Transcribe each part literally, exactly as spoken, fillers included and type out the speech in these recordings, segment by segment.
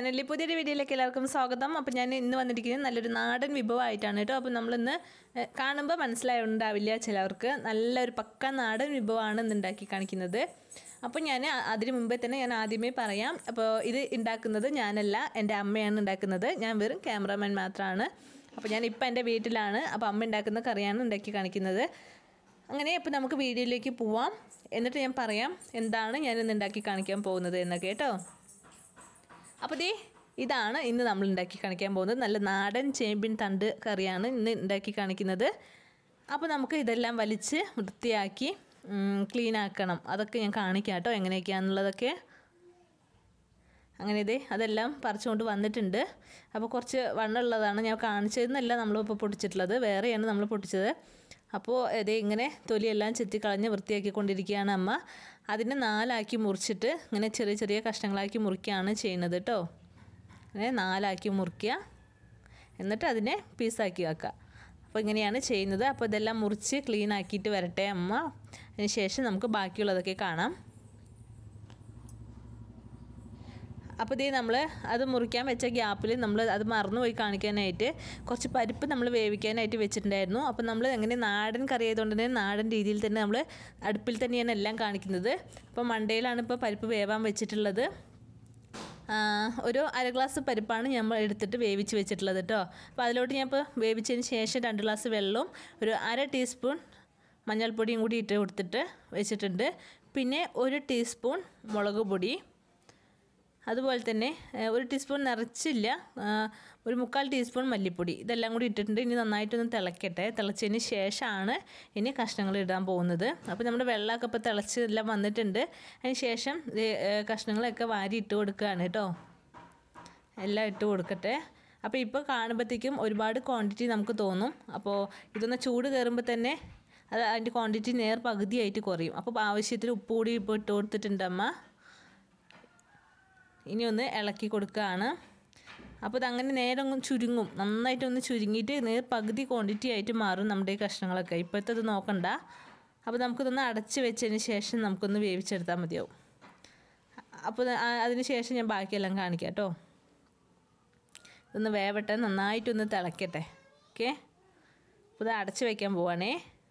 ചാനലിൽ പുതിയൊരു വീഡിയോയിലേക്ക് എല്ലാവർക്കും സ്വാഗതം. അപ്പോൾ ഞാൻ ഇന്ന് വന്നിരിക്കുന്നത് നല്ലൊരു നാടൻ വിഭവമായിട്ടാണ് കേട്ടോ. അപ്പോൾ നമ്മളിന്ന് കാണുമ്പോൾ മനസ്സിലായുണ്ടാവില്ല ചിലവർക്ക്, നല്ലൊരു പക്ക നാടൻ വിഭവമാണ് ഇന്ന് ഉണ്ടാക്കി കാണിക്കുന്നത്. അപ്പോൾ ഞാൻ അതിന് മുമ്പേ തന്നെ ഞാൻ ആദ്യമേ പറയാം, അപ്പോൾ ഇത് ഉണ്ടാക്കുന്നത് ഞാനല്ല, എൻ്റെ അമ്മയാണ് ഉണ്ടാക്കുന്നത്. ഞാൻ വെറും ക്യാമറാമാൻ മാത്രമാണ്. അപ്പോൾ ഞാൻ ഇപ്പോൾ എൻ്റെ വീട്ടിലാണ്, അപ്പോൾ അമ്മ ഉണ്ടാക്കുന്ന കറിയാണ് ഉണ്ടാക്കി കാണിക്കുന്നത്. അങ്ങനെ അപ്പോൾ നമുക്ക് വീഡിയോയിലേക്ക് പോവാം. എന്നിട്ട് ഞാൻ പറയാം എന്താണ് ഞാൻ ഇന്ന് ഉണ്ടാക്കി കാണിക്കാൻ പോകുന്നത് എന്നൊക്കെ കേട്ടോ. അപ്പോൾ ദേ ഇതാണ് ഇന്ന് നമ്മൾ ഉണ്ടാക്കി കാണിക്കാൻ പോകുന്നത്. നല്ല നാടൻ ചേമ്പിൻ തണ്ട് കറിയാണ് ഇന്ന് ഉണ്ടാക്കി കാണിക്കുന്നത്. അപ്പോൾ നമുക്ക് ഇതെല്ലാം വലിച്ച് വൃത്തിയാക്കി ക്ലീൻ ആക്കണം. അതൊക്കെ ഞാൻ കാണിക്കാം കേട്ടോ, എങ്ങനെയൊക്കെയാണെന്നുള്ളതൊക്കെ. അങ്ങനെ ഇതേ അതെല്ലാം പറിച്ചുകൊണ്ട് വന്നിട്ടുണ്ട്. അപ്പോൾ കുറച്ച് വണ്ണമുള്ളതാണ് ഞാൻ കാണിച്ചതെന്നല്ല നമ്മളിപ്പോൾ പൊട്ടിച്ചിട്ടുള്ളത്, വേറെയാണ് നമ്മൾ പൊട്ടിച്ചത്. അപ്പോൾ ഇതേ ഇങ്ങനെ തൊലിയെല്ലാം ചെത്തിക്കളഞ്ഞ് വൃത്തിയാക്കിക്കൊണ്ടിരിക്കുകയാണ് അമ്മ. അതിനെ നാലാക്കി മുറിച്ചിട്ട് ഇങ്ങനെ ചെറിയ ചെറിയ കഷ്ണങ്ങളാക്കി മുറിക്കുകയാണ് ചെയ്യുന്നത് കേട്ടോ. അങ്ങനെ നാലാക്കി മുറിക്കുക, എന്നിട്ട് അതിനെ പീസാക്കി വെക്കുക. അപ്പോൾ ഇങ്ങനെയാണ് ചെയ്യുന്നത്. അപ്പോൾ ഇതെല്ലാം മുറിച്ച് ക്ലീൻ ആക്കിയിട്ട് വരട്ടെ അമ്മ. അതിന് ശേഷം നമുക്ക് ബാക്കിയുള്ളതൊക്കെ കാണാം. അപ്പോൾ ഇതേ നമ്മൾ അത് മുറിക്കാൻ വെച്ച ഗ്യാപ്പിൽ നമ്മൾ അത് മറന്നുപോയി കാണിക്കാനായിട്ട് കുറച്ച് പരിപ്പ് നമ്മൾ വേവിക്കാനായിട്ട് വെച്ചിട്ടുണ്ടായിരുന്നു. അപ്പോൾ നമ്മൾ എങ്ങനെ നാടൻ കറി ആയതുകൊണ്ട് തന്നെ നാടൻ രീതിയിൽ തന്നെ നമ്മൾ അടുപ്പിൽ തന്നെയാണ് എല്ലാം കാണിക്കുന്നത്. അപ്പോൾ മണ്ടയിലാണ് ഇപ്പോൾ പരിപ്പ് വേവാൻ വെച്ചിട്ടുള്ളത്. ഒരു അര ഗ്ലാസ് പരിപ്പാണ് നമ്മൾ എടുത്തിട്ട് വേവിച്ച് വെച്ചിട്ടുള്ളത് കേട്ടോ. അപ്പോൾ അതിലോട്ട് ഞാൻ ഇപ്പോൾ വേവിച്ചതിന് ശേഷം രണ്ട് ഗ്ലാസ് വെള്ളവും ഒരു അര ടീസ്പൂൺ മഞ്ഞൾപ്പൊടിയും കൂടി ഇട്ട് കൊടുത്തിട്ട് വെച്ചിട്ടുണ്ട്. പിന്നെ ഒരു ടീസ്പൂൺ മുളക് പൊടി, അതുപോലെ തന്നെ ഒരു ടീസ്പൂൺ നിറച്ചില്ല, ഒരു മുക്കാൽ ടീസ്പൂൺ മല്ലിപ്പൊടി, ഇതെല്ലാം കൂടി ഇട്ടിട്ടുണ്ട്. ഇനി നന്നായിട്ടൊന്ന് തിളക്കട്ടെ. തിളച്ചതിന് ശേഷമാണ് ഇനി കഷ്ണങ്ങൾ ഇടാൻ പോകുന്നത്. അപ്പോൾ നമ്മുടെ വെള്ളമൊക്കെ ഇപ്പോൾ തിളച്ച് എല്ലാം വന്നിട്ടുണ്ട്. അതിന് ശേഷം കഷ്ണങ്ങളൊക്കെ വാരി ഇട്ട് കൊടുക്കുകയാണ് കേട്ടോ. എല്ലാം ഇട്ട് കൊടുക്കട്ടെ. അപ്പോൾ ഇപ്പോൾ കാണുമ്പോഴത്തേക്കും ഒരുപാട് ക്വാണ്ടിറ്റി നമുക്ക് തോന്നും. അപ്പോൾ ഇതൊന്ന് ചൂട് കയറുമ്പോൾ തന്നെ അത് അതിൻ്റെ ക്വാണ്ടിറ്റി നേർ പകുതിയായിട്ട് കുറയും. അപ്പോൾ ആവശ്യത്തിന് ഉപ്പ് കൂടി ഇപ്പോൾ ഇട്ട് കൊടുത്തിട്ടുണ്ട് അമ്മ. ഇനി ഒന്ന് ഇളക്കി കൊടുക്കുകയാണ്. അപ്പോൾ ഇതങ്ങനെ നേരം ചുരുങ്ങും, നന്നായിട്ടൊന്ന് ചുരുങ്ങിയിട്ട് നേർ പകുതി ക്വാണ്ടിറ്റി ആയിട്ട് മാറും നമ്മുടെ ഈ കഷ്ണങ്ങളൊക്കെ. ഇപ്പോഴത്തെ ഇത് നോക്കണ്ട. അപ്പോൾ നമുക്കിതൊന്ന് അടച്ച് വെച്ചതിന് ശേഷം നമുക്കൊന്ന് വേവിച്ചെടുത്താൽ മതിയാവും. അപ്പോൾ അതിന് ശേഷം ഞാൻ ബാക്കിയെല്ലാം കാണിക്കാം കേട്ടോ. ഇതൊന്ന് വേവട്ടെ, നന്നായിട്ടൊന്ന് തിളക്കട്ടെ. ഓക്കെ, അപ്പോൾ ഇത് അടച്ച് വയ്ക്കാൻ പോവാണേ.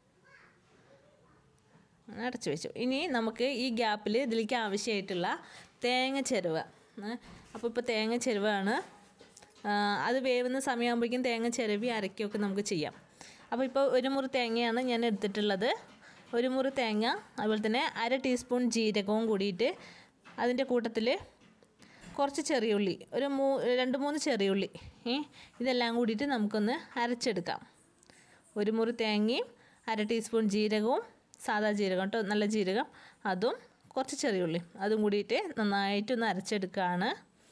അടച്ചു വെച്ചു. ഇനി നമുക്ക് ഈ ഗ്യാപ്പിൽ ഇതിലേക്ക് ആവശ്യമായിട്ടുള്ള തേങ്ങ ചിരവ. അപ്പോൾ ഇപ്പോൾ തേങ്ങ ചിരവാണ്. അത് വേവുന്ന സമയമാകുമ്പോഴേക്കും തേങ്ങ ചിരവി അരക്കുകയൊക്കെ നമുക്ക് ചെയ്യാം. അപ്പോൾ ഇപ്പോൾ ഒരു മുറി തേങ്ങയാണ് ഞാൻ എടുത്തിട്ടുള്ളത്. ഒരു മുറി തേങ്ങ, അതുപോലെ തന്നെ അര ടീസ്പൂൺ ജീരകവും കൂടിയിട്ട് അതിൻ്റെ കൂട്ടത്തിൽ കുറച്ച് ചെറിയുള്ളി, ഒരു മൂ രണ്ട് മൂന്ന് ചെറിയുള്ളി, ഇതെല്ലാം കൂടിയിട്ട് നമുക്കൊന്ന് അരച്ചെടുക്കാം. ഒരു മുറി തേങ്ങയും അര ടീസ്പൂൺ ജീരകവും, സാദാ ജീരകം കേട്ടോ, നല്ല ജീരകം, അതും കുറച്ച് ചെറിയുള്ളി, അതും കൂടിയിട്ട് നന്നായിട്ടൊന്ന് അരച്ചെടുക്കുകയാണ്.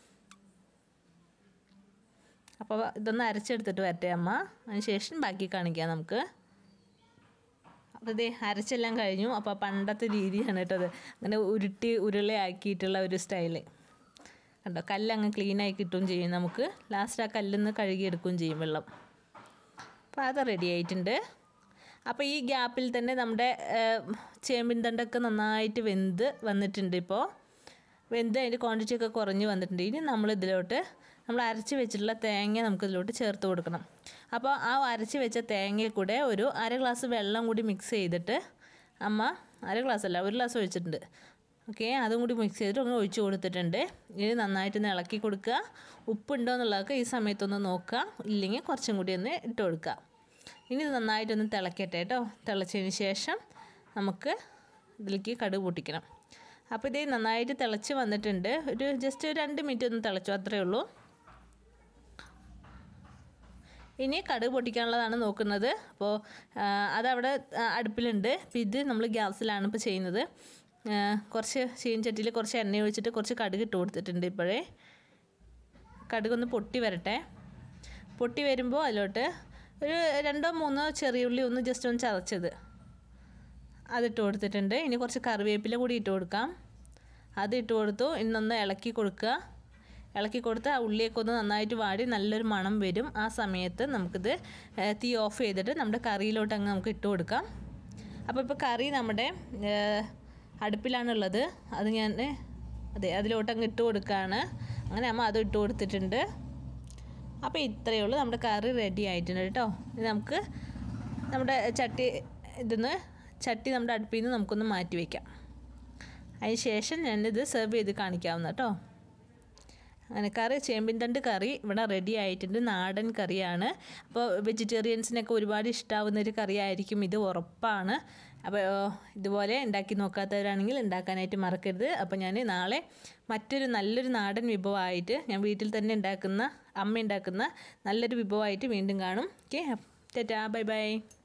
അപ്പോൾ ഇതൊന്ന് അരച്ചെടുത്തിട്ട് വരട്ടെ അമ്മ. അതിന് ശേഷം ബാക്കി കാണിക്കാം നമുക്ക്. അപ്പോൾ ഇതേ അരച്ചെല്ലാം കഴിഞ്ഞു. അപ്പോൾ പണ്ടത്തെ രീതിയാണ് കേട്ടോ അത്, അങ്ങനെ ഉരുട്ടി ഉരുളയാക്കിയിട്ടുള്ള ഒരു സ്റ്റൈല് കണ്ടോ. കല്ലങ്ങ് ക്ലീനായി കിട്ടുകയും ചെയ്യും നമുക്ക്. ലാസ്റ്റ് ആ കല്ലിന്ന് കഴുകിയെടുക്കുകയും ചെയ്യും വെള്ളം. അപ്പോൾ അത് റെഡി ആയിട്ടുണ്ട്. അപ്പോൾ ഈ ഗ്യാപ്പിൽ തന്നെ നമ്മുടെ ചേമ്പിൻ തണ്ടൊക്കെ നന്നായിട്ട് വെന്ത് വന്നിട്ടുണ്ട്. ഇപ്പോൾ വെന്ത് അതിൻ്റെ ക്വാണ്ടിറ്റി ഒക്കെ കുറഞ്ഞ് വന്നിട്ടുണ്ട്. ഇനി നമ്മൾ ഇതിലോട്ട് നമ്മൾ അരച്ച് വെച്ചിട്ടുള്ള തേങ്ങ നമുക്കിതിലോട്ട് ചേർത്ത് കൊടുക്കണം. അപ്പോൾ ആ അരച്ച് വെച്ച തേങ്ങയിൽ കൂടെ ഒരു അര ഗ്ലാസ് വെള്ളം കൂടി മിക്സ് ചെയ്തിട്ട് അമ്മ, അര ഗ്ലാസ് അല്ല ഒരു ഗ്ലാസ് ഒഴിച്ചിട്ടുണ്ട്. ഓക്കെ, അതും കൂടി മിക്സ് ചെയ്തിട്ട് ഒന്ന് ഒഴിച്ച് കൊടുത്തിട്ടുണ്ട്. ഇനി നന്നായിട്ടൊന്ന് ഇളക്കി കൊടുക്കുക. ഉപ്പുണ്ടോ എന്നുള്ളതൊക്കെ ഈ സമയത്തൊന്ന് നോക്കുക, ഇല്ലെങ്കിൽ കുറച്ചും കൂടി ഒന്ന് ഇട്ട് കൊടുക്കുക. ഇനി ഇത് നന്നായിട്ടൊന്ന് തിളക്കട്ടെ കേട്ടോ. തിളച്ചതിന് ശേഷം നമുക്ക് ഇതിലേക്ക് കടുക് പൊട്ടിക്കണം. അപ്പോൾ ഇത് നന്നായിട്ട് തിളച്ച് വന്നിട്ടുണ്ട്. ഒരു ജസ്റ്റ് ഒരു രണ്ട് മിനിറ്റ് ഒന്ന് തിളച്ചു, അത്രയേ ഉള്ളൂ. ഇനി കടുക് പൊട്ടിക്കാനുള്ളതാണ് നോക്കുന്നത്. അപ്പോൾ അതവിടെ അടുപ്പിലുണ്ട്. അപ്പോൾ ഇത് നമ്മൾ ഗ്യാസിലാണ് ഇപ്പോൾ ചെയ്യുന്നത്. കുറച്ച് ചീനച്ചട്ടിയിൽ കുറച്ച് എണ്ണ ഒഴിച്ചിട്ട് കുറച്ച് കടുക് ഇട്ട് കൊടുത്തിട്ടുണ്ട്. ഇപ്പോഴേ കടുകൊന്ന് പൊട്ടി വരട്ടെ. പൊട്ടി വരുമ്പോൾ അതിലോട്ട് ഒരു രണ്ടോ മൂന്നോ ചെറിയുള്ളി ഒന്ന് ജസ്റ്റ് ഒന്ന് ചതച്ചത് അതിട്ട് കൊടുത്തിട്ടുണ്ട്. ഇനി കുറച്ച് കറിവേപ്പില കൂടി ഇട്ട് കൊടുക്കാം. അത് ഇട്ട് കൊടുത്തു. ഇന്നൊന്ന് ഇളക്കി കൊടുക്കുക. ഇളക്കി കൊടുത്ത് ആ ഉള്ളിയൊക്കെ ഒന്ന് നന്നായിട്ട് വാടി നല്ലൊരു മണം വരും. ആ സമയത്ത് നമുക്കിത് തീ ഓഫ് ചെയ്തിട്ട് നമ്മുടെ കറിയിലോട്ട് അങ്ങ് നമുക്ക് ഇട്ട് കൊടുക്കാം. അപ്പോൾ ഇപ്പോൾ കറി നമ്മുടെ അടുപ്പിലാണുള്ളത്. അത് ഞാൻ അതെ അതിലോട്ട് അങ്ങ് ഇട്ട് കൊടുക്കുകയാണ്. അങ്ങനെ അമ്മ അത് ഇട്ട് കൊടുത്തിട്ടുണ്ട്. അപ്പോൾ ഇത്രയേ ഉള്ളൂ, നമ്മുടെ കറി റെഡി ആയിട്ടുണ്ട് കേട്ടോ. ഇത് നമുക്ക് നമ്മുടെ ചട്ടി ഇതിന്ന് ചട്ടി നമ്മുടെ അടുപ്പിൽ നിന്ന് നമുക്കൊന്ന് മാറ്റി വയ്ക്കാം. അതിന് ശേഷം ഞാനിത് സെർവ് ചെയ്ത് കാണിക്കാവുന്ന കേട്ടോ. അങ്ങനെ കറി ചേമ്പിൻ തണ്ട് കറി ഇവിടെ റെഡി ആയിട്ടുണ്ട്. നാടൻ കറിയാണ്. അപ്പോൾ വെജിറ്റേറിയൻസിനൊക്കെ ഒരുപാട് ഇഷ്ടമാവുന്നൊരു കറിയായിരിക്കും ഇത്, ഉറപ്പാണ്. അപ്പോൾ ഇതുപോലെ ഉണ്ടാക്കി നോക്കാത്തവരാണെങ്കിൽ ഉണ്ടാക്കാനായിട്ട് മറക്കരുത്. അപ്പോൾ ഞാൻ നാളെ മറ്റൊരു നല്ലൊരു നാടൻ വിഭവമായിട്ട്, ഞാൻ വീട്ടിൽ തന്നെ ഉണ്ടാക്കുന്ന അമ്മ ഉണ്ടാക്കുന്ന നല്ലൊരു വിഭവമായിട്ട് വീണ്ടും കാണും. Okay, tata, bye by.